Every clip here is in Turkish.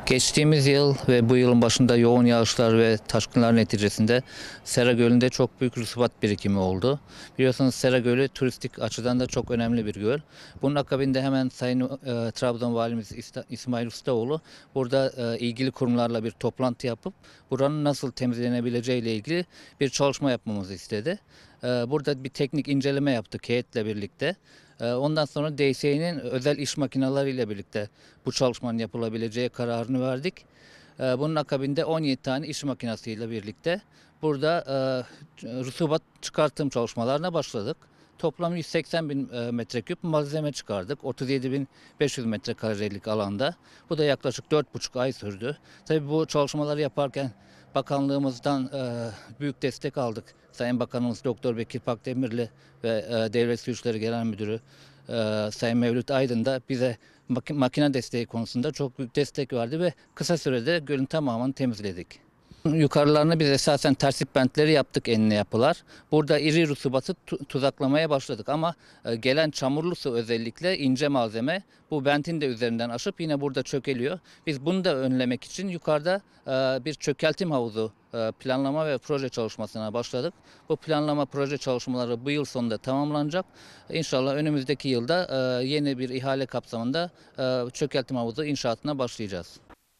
Geçtiğimiz yıl ve bu yılın başında yoğun yağışlar ve taşkınlar neticesinde Sera Gölü'nde çok büyük rutubet birikimi oldu. Biliyorsunuz Sera Gölü turistik açıdan da çok önemli bir göl. Bunun akabinde hemen Sayın Trabzon Valimiz İsmail Ustaoğlu burada ilgili kurumlarla bir toplantı yapıp buranın nasıl temizlenebileceği ile ilgili bir çalışma yapmamızı istedi. Burada bir teknik inceleme yaptık heyetle birlikte. Ondan sonra DSE'nin özel iş makineleri ile birlikte bu çalışmanın yapılabileceği kararını verdik. Bunun akabinde 17 tane iş makinesiyle birlikte burada rutubet çıkartım çalışmalarına başladık. Toplam 180 bin metreküp malzeme çıkardık. 37.500 metrekarelik alanda. Bu da yaklaşık 4,5 ay sürdü. Tabii bu çalışmaları yaparken bakanlığımızdan büyük destek aldık. Sayın Bakanımız Doktor Bekir Pakdemirli ve Devlet Su İşleri Genel Müdürü Sayın Mevlüt Aydın da bize makine desteği konusunda çok büyük destek verdi ve kısa sürede gölün tamamını temizledik. Yukarılarını biz esasen terslik bentleri yaptık enine yapılar. Burada iri rutubatı tuzaklamaya başladık ama gelen çamurlu su özellikle ince malzeme bu bentin de üzerinden aşıp yine burada çökeliyor. Biz bunu da önlemek için yukarıda bir çökeltim havuzu planlama ve proje çalışmasına başladık. Bu planlama proje çalışmaları bu yıl sonunda tamamlanacak. İnşallah önümüzdeki yılda yeni bir ihale kapsamında çökeltim havuzu inşaatına başlayacağız.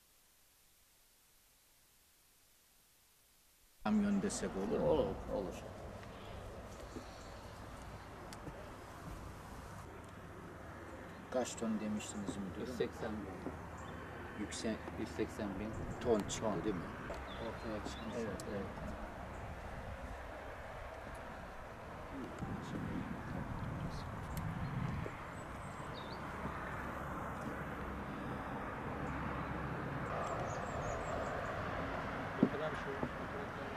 Kamyon desek olur mu? Olur, olur. Kaç ton demiştiniz müdürüm? 180 bin. Yüksek 180 bin. ton çıktı değil mi? Ortaya çıkmış. Evet, evet. Ne kadar şey?